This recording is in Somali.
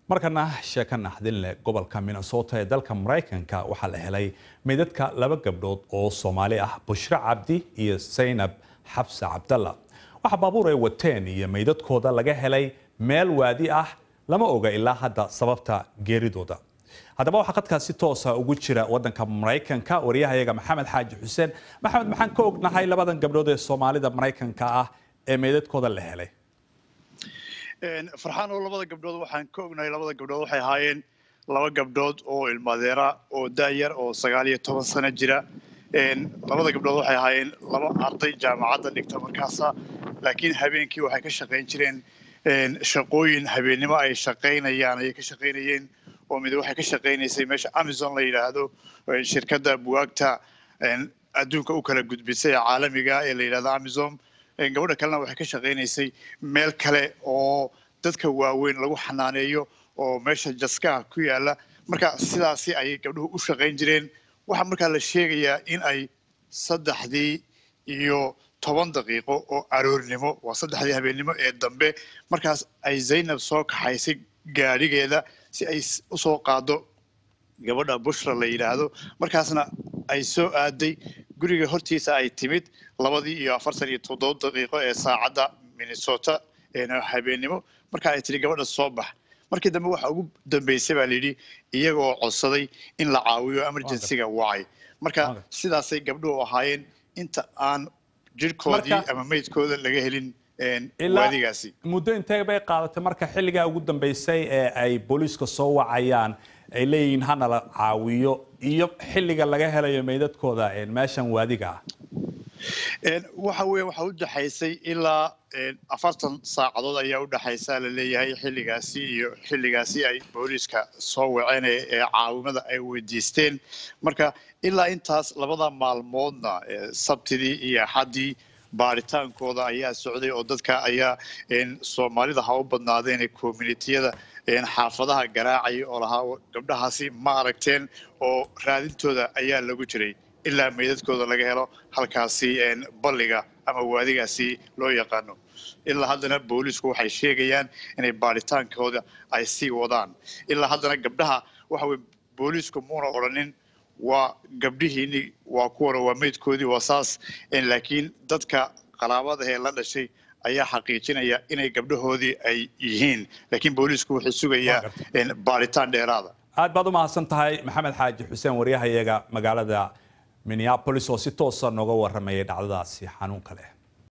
markana sheeko naxdin leh gobolka Minnesota ee dalka Mareykanka waxaa la helay meydadka laba gabdhood oo Soomaali ah Bushra Cabdi iyo Zainab Xabsa Cabdalla waxa baabuur ay wateen iyo meydadkooda laga helay meel waadi ah lama oga ilaa hadda sababta geeridooda haddaba waxa qadka si toos ah ugu jira wadanka Mareykanka wariyahayaga Maxamed Xaaji Xuseen Maxamed maxaan ka ognahay labadan gabdhood ee Soomaalida Mareykanka ah ee meydadkooda la helay farxaan oo labada gabdhood waxaan ka ognahay labada gabdhood waxay ahaayeen laba gabdhood oo ilmaadeera oo daayar oo 19 sano jira labada gabdhood waxay ahaayeen laba arday jaamacadda dhigta markaas laakiin habeenkii waxay ka shaqeyn jireen shaqooyin habeenimo ay shaqeynayaan ay ka shaqeynayeen oo mid waxay ka shaqeynaysay meesha Amazon la yiraahdo shirkadda buugta adduunka u kala gudbisay caalamiga ee la yiraahdo Amazon gabadha kalena waxay ka shaqeynaysay meel kale oo dadka waaweyn lagu xanaaneeyo oo meesha jaska ku yaala marka sidaasi ay gabdhuhu u shaqeyn jireen waxa markaa la sheegayaa in ay 3 iyo 10 daqiiqo oo aroornimo waa 3 habeenimo ee dambe markaas ay Zainab soo kaxaysay gaarigeeda si ay u soo qaado gabadha Bushra la yiraahdo markaasna ay soo aaday guriga hortiisa ay timid 2:47 daqiiqo ee saacada Minnesota ee habeenimo marka ay tiri gabadha soo bax markii dambe waxa ugu dambeysay baa leeyahay iyagoo codsaday in la caawiyo emergency-ga wacay marka sidaasay gabdhuhu ahaayeen inta aan jirkoodii ama meydkooda laga helin waadigaasi muddo intee bay qaadatay marka xilliga ugu dambeysay ee ay booliiska soo wacayaan ay leeyihiin hana la caawiyo iyo xilliga laga helayo meydadkooda meeshan waadiga waxa waxa u dhaxaysay ilaa 40 saacadood ayaa u dhaxaysa la leeyahay xilligaasi ay booliiska soo waceen ee caawimada ay weydiisteen marka ilaa intaas labada maalmoodna sabtidii iyo axadii baaritaankooda ayaa socday oo dadka ayaa Soomaalida ha u badnaadeen community-yada xaafadaha garaacay oo lahaa gabdhahaasi ma aragteen oo raadintooda ayaa lagu jiray ilaa meydadkooda laga helo halkaasi balliga ama waadigaasi loo yaqaano ilaa haddana booliisku waxay sheegayaan inay baaritaankooda ay sii wadaan ilaa haddana gabdhaha waxa way booliisku muuna oranin waa gabdhihiini waa kuwa waa meydkoodii waa saas laakiin dadka qalaabada ee la dhashay ayaa xaqiijinaya inay gabdhahoodii ay yihiin laakiin booliisku wuxuu sugayaa baaritaan dheeraada aad baad u mahadsan tahay Maxamed Xaaji Xuseen wariyahayaga magaalada Minneapolis oo si toos ah nooga warramay dhacdadaasi xanuunka leh